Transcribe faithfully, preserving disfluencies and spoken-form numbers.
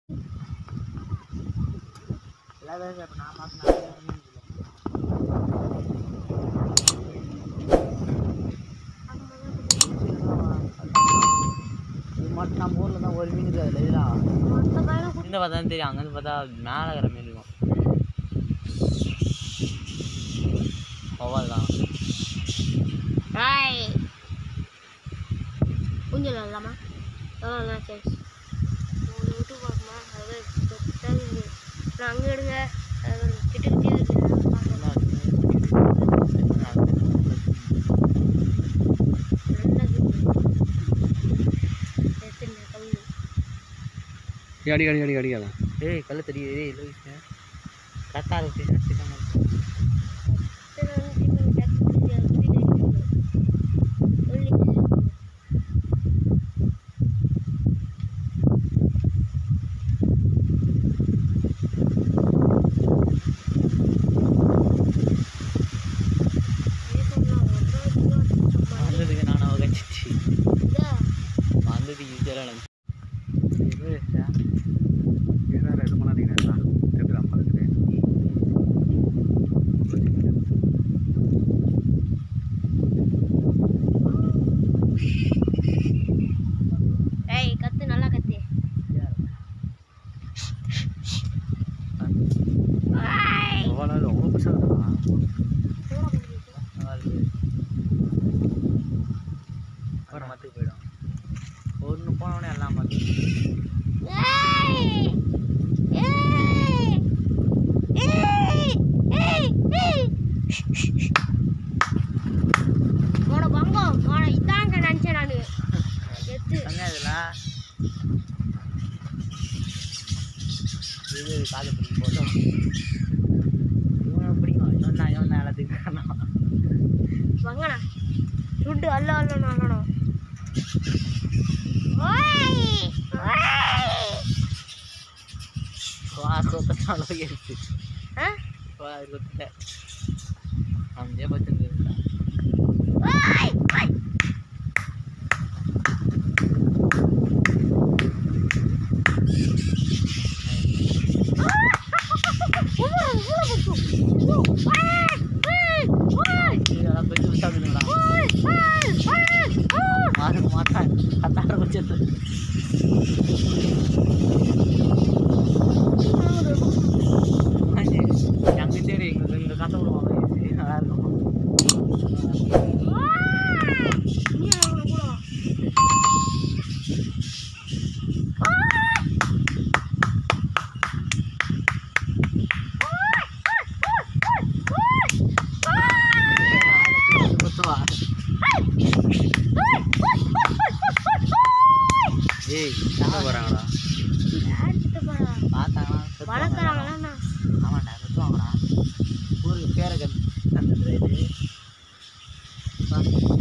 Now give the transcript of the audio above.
இப்போ நான் பார்த்து இது மட்டும் நம்ம ஊரில் தான் ஒரு மீன் இருக்காது இல்லையா இந்த பார்த்தா தான் தெரியும். அங்கேருந்து பார்த்தா மேலே இருக்கிற மீன் இருக்கும். ஒவ்வொரு தான் ஊஞ்சல் இல்லாமா எவ்வளோ சேஸ் மூணு விட்டு பார்க்கணும். அது தொட்டாங்க அப்புறம் அங்கே எடுங்க கிட்ட அடி அடி அடி அடிக்காதான். ஏய் கல்ல தெரியுது. ஏய் இல்லை கரெக்டாக இருக்கு. வந்ததுக்கு நான் கட்சி வந்ததுக்கு ஈஸியாக நினச்சி இது பண்ணாதீங்க எப்படி பார்த்துட்டு ஏய் கத்து நல்லா கத்து. அவ்வளோ ரொம்ப பிரச்சனை அப்புறம் மத்துக்கு போயிடும். ஒன்று போனவொடனே எல்லாம் மத்து உன பங்கம் உன இதாங்க நினச்சேன் நான் எத்து இதெல்லாம் இது காது பிடிக்கும் போதும் இவனை பிடிக்கும். இவன் இவன் எல்லாத்துக்கு வாங்கண்ணா துட்டு அல்ல அல்லணும் அல்லணும். கொத்தாலும் இருக்கு. கொத்த அஞ்சே பத்து மாறுக்கு மாட்டான் கத்தாட வச்சது அங்கே சரி எங்களுக்கு இங்கே கத்த விடுவாங்க. நல்லா இருக்கும். ஏய் சாப்பிட போகிறாங்களா பார்த்தாங்களா வளர்க்குறாங்களா? ஆமாண்டா கத்துவாங்கடா. ஊருக்கு பேரை கத்து இது